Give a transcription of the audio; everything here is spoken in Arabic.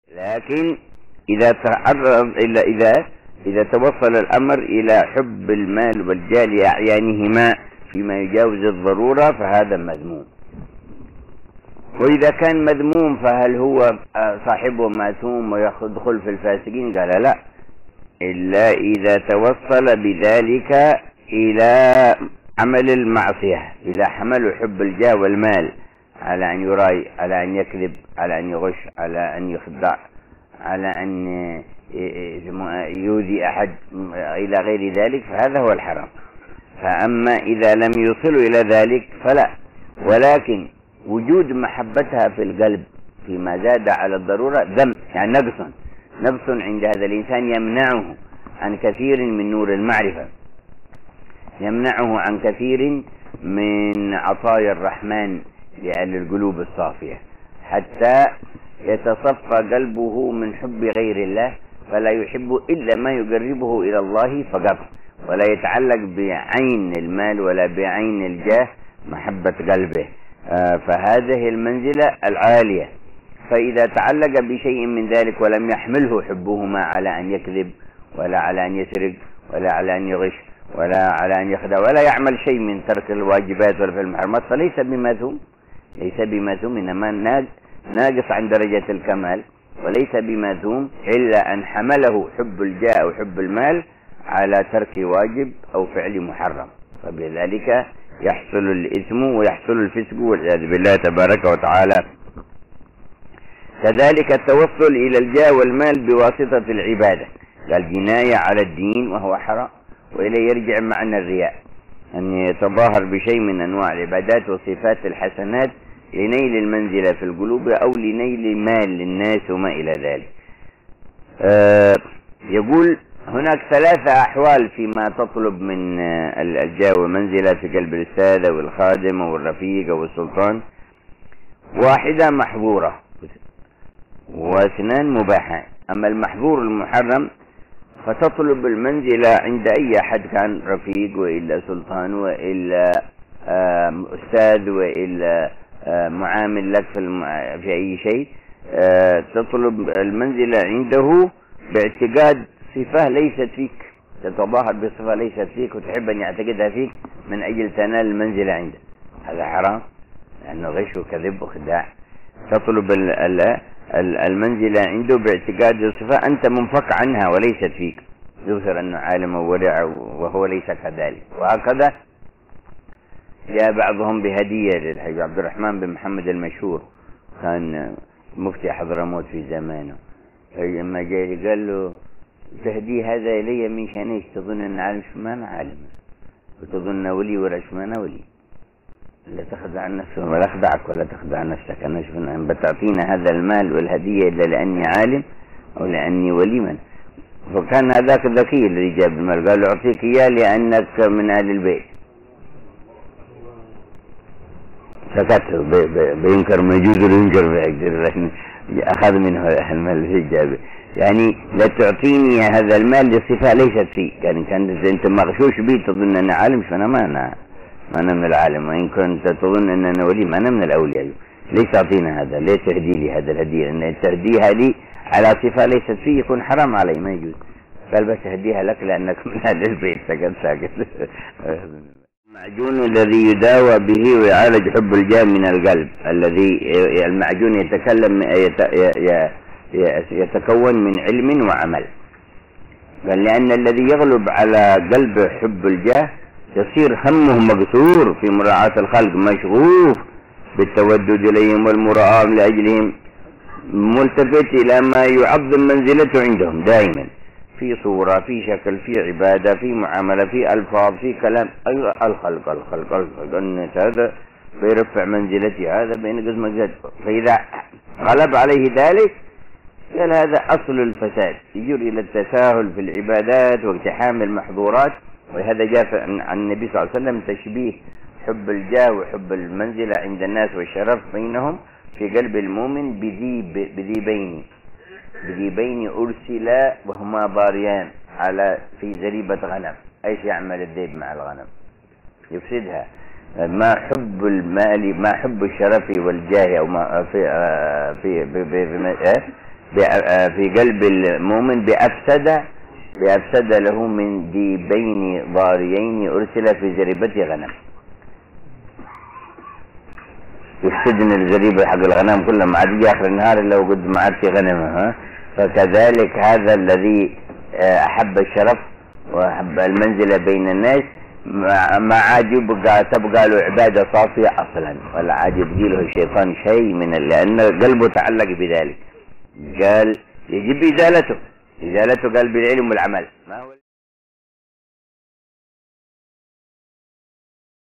لكن إذا تعرض إذا توصل الأمر إلى حب المال والجاه لأعيانهما فيما يجاوز الضرورة فهذا مذموم. وإذا كان مذموم فهل هو صاحبه ماثوم ويدخل في الفاسقين؟ قال لا، إلا إذا توصل بذلك إلى عمل المعصية، إذا حملوا حب الجاه والمال على أن يراي، على أن يكذب، على أن يغش، على أن يخدع، على أن يؤذي أحد إلى غير ذلك، فهذا هو الحرام. فأما إذا لم يصلوا إلى ذلك فلا، ولكن وجود محبتها في القلب فيما زاد على الضرورة ذم، يعني نقص عند هذا الإنسان يمنعه عن كثير من نور المعرفة، يمنعه عن كثير من عطايا الرحمن لأهل القلوب الصافية، حتى يتصفى قلبه من حب غير الله، فلا يحب إلا ما يقربه إلى الله فقط، ولا يتعلق بعين المال ولا بعين الجاه محبة قلبه. فهذه المنزلة العالية. فإذا تعلق بشيء من ذلك ولم يحمله حبهما على أن يكذب ولا على أن يسرق ولا على أن يغش ولا على أن يخدع ولا يعمل شيء من ترك الواجبات ولا في المحرمات، فليس بمذموم، ليس بمذموم، إنما ناقص عن درجة الكمال، وليس بمذموم إلا أن حمله حب الجاه أو حب المال على ترك واجب أو فعل محرم، فبذلك يحصل الإثم ويحصل الفسق والعياذ بالله تبارك وتعالى. كذلك التوصل إلى الجاه والمال بواسطة العبادة، قال جناية على الدين وهو حرام، وإليه يرجع معنى الرياء، أن يتظاهر بشيء من أنواع العبادات وصفات الحسنات لنيل المنزلة في القلوب أو لنيل مال للناس وما إلى ذلك. يقول هناك ثلاثة أحوال فيما تطلب من الجاه والمنزلة في قلب الأستاذ والخادم والرفيق والسلطان: واحدة محظورة، واثنان مباحان. أما المحظور المحرم فتطلب المنزلة عند أي أحد كان، رفيق وإلا سلطان وإلا أستاذ وإلا معامل لك في أي شيء، تطلب المنزلة عنده باعتقاد صفة ليست فيك، تتظاهر بصفة ليست فيك وتحب أن يعتقدها فيك من أجل تنال المنزلة عنده، هذا حرام لأنه غش وكذب وخداع. تطلب المنزلة عنده باعتقاد صفة أنت منفك عنها وليست فيك، يظهر أنه عالم وورع وهو ليس كذلك. وهكذا جاء بعضهم بهدية للحبيب عبد الرحمن بن محمد المشهور، كان مفتي حضرموت في زمانه، لما جاء قال له: تهدي هذا إلي من شأنك، تظن أن عالم؟ شو أنا عالم، وتظن ولي ولا شو أنا ولي، لا تخدع نفسك ولا أخدعك ولا تخدع نفسك، أنا شوف أن بتعطينا هذا المال والهدية إلا لأني عالم أو لأني ولي من. فكان هذاك الذكي الذي جاب المال قال له: أعطيك إياه لأنك من أهل البيت. سكت، بينكر ما يجوز وينكر بيقدر، أخذ منه المال في جابه، يعني لا تعطيني هذا المال لصفة ليست فيه، يعني كان أنت مغشوش بي تظن أن عالم، فأنا ما أنا من العالم، وإن كنت تظن أن أنا ولي ما أنا من الأولياء، ليس تعطينا هذا، ليس تهدي لي هذا الهدية، لأن تهديها لي على صفة ليست فيه يكون حرام علي، ما يجوز. قال: بس أهديها لك لأنك من أهل البيت. ساكت. المعجون الذي يداوى به ويعالج حب الجاه من القلب، الذي المعجون يتكون من علم وعمل. قال: لأن الذي يغلب على قلب حب الجاه يصير همه مقصور في مراعاة الخلق، مشغوف بالتودد إليهم والمراءة لأجلهم، ملتفت إلى ما يعظم منزلته عندهم دائما، في صورة، في شكل، في عبادة، في معاملة، في ألفاظ، في كلام. أيوة، الخلق أن هذا بيرفع منزلتي، هذا بينقص منزلته. فإذا غلب عليه ذلك قال: هذا أصل الفساد، يجري إلى التساهل في العبادات واقتحام المحظورات. وهذا جاء عن النبي صلى الله عليه وسلم تشبيه حب الجاه وحب المنزلة عند الناس والشرف بينهم في قلب المؤمن بذيبين أرسلا وهما ضاريان في زريبة غنم. ايش يعمل الذئب مع الغنم؟ يفسدها. ما حب المال، ما حب الشرف والجاه، او ما في قلب المؤمن بأفسد له من ديبين ضاريين أرسل في زريبة غنم. يفسدن الزريبة حق الغنم كلها، ما عاد يجي آخر النهار إلا وقد ما عاد في غنمه. فكذلك هذا الذي أحب الشرف وأحب المنزلة بين الناس ما عاد تبقى له عبادة صافية أصلا، ولا عاد يبقي له الشيطان شيء لأن قلبه تعلق بذلك. قال يجب إزالته قال بالعلم والعمل.